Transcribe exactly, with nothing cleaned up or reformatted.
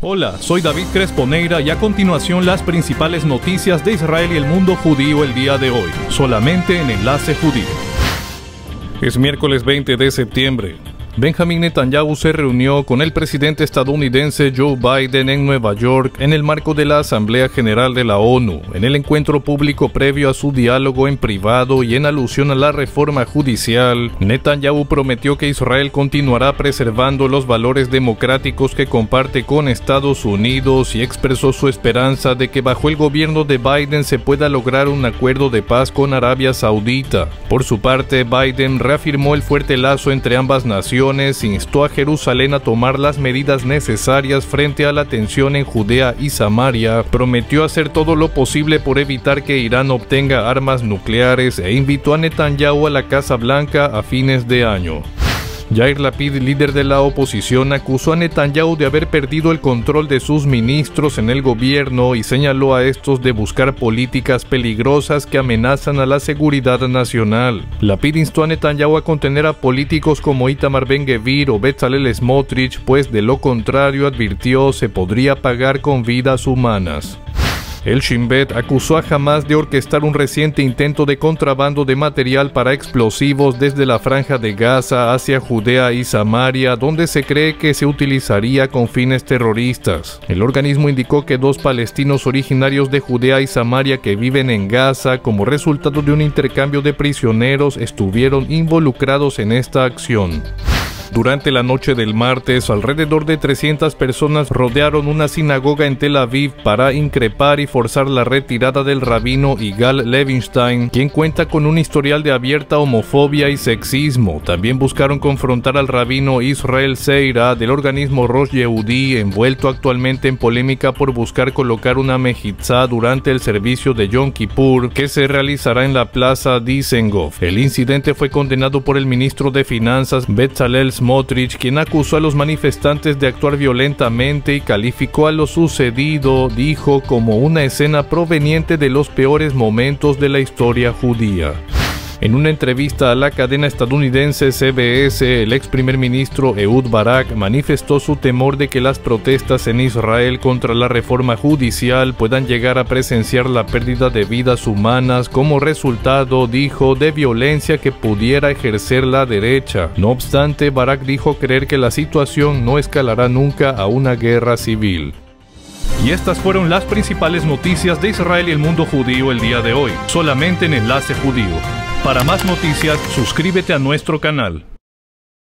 Hola, soy David Cresponeira y a continuación las principales noticias de Israel y el mundo judío el día de hoy, solamente en Enlace Judío. Es miércoles veinte de septiembre. Benjamin Netanyahu se reunió con el presidente estadounidense Joe Biden en Nueva York en el marco de la Asamblea General de la ONU, en el encuentro público previo a su diálogo en privado y en alusión a la reforma judicial. Netanyahu prometió que Israel continuará preservando los valores democráticos que comparte con Estados Unidos y expresó su esperanza de que bajo el gobierno de Biden se pueda lograr un acuerdo de paz con Arabia Saudita. Por su parte, Biden reafirmó el fuerte lazo entre ambas naciones, instó a Jerusalén a tomar las medidas necesarias frente a la tensión en Judea y Samaria, prometió hacer todo lo posible por evitar que Irán obtenga armas nucleares e invitó a Netanyahu a la Casa Blanca a fines de año. Yair Lapid, líder de la oposición, acusó a Netanyahu de haber perdido el control de sus ministros en el gobierno y señaló a estos de buscar políticas peligrosas que amenazan a la seguridad nacional. Lapid instó a Netanyahu a contener a políticos como Itamar Ben-Gvir o Bezalel Smotrich, pues de lo contrario, advirtió, se podría pagar con vidas humanas. El Shin Bet acusó a Hamas de orquestar un reciente intento de contrabando de material para explosivos desde la Franja de Gaza hacia Judea y Samaria, donde se cree que se utilizaría con fines terroristas. El organismo indicó que dos palestinos originarios de Judea y Samaria que viven en Gaza, como resultado de un intercambio de prisioneros, estuvieron involucrados en esta acción. Durante la noche del martes, alrededor de trescientas personas rodearon una sinagoga en Tel Aviv para increpar y forzar la retirada del rabino Yigal Levinstein, quien cuenta con un historial de abierta homofobia y sexismo. También buscaron confrontar al rabino Israel Seira del organismo Rosh Yehudi, envuelto actualmente en polémica por buscar colocar una mejitzá durante el servicio de Yom Kippur, que se realizará en la plaza Dizengoff. El incidente fue condenado por el ministro de Finanzas Bezalel Smotrich, quien acusó a los manifestantes de actuar violentamente y calificó a lo sucedido, dijo, como una escena proveniente de los peores momentos de la historia judía. En una entrevista a la cadena estadounidense C B S, el ex primer ministro Ehud Barak manifestó su temor de que las protestas en Israel contra la reforma judicial puedan llegar a presenciar la pérdida de vidas humanas como resultado, dijo, de violencia que pudiera ejercer la derecha. No obstante, Barak dijo creer que la situación no escalará nunca a una guerra civil. Y estas fueron las principales noticias de Israel y el mundo judío el día de hoy, solamente en Enlace Judío. Para más noticias, suscríbete a nuestro canal.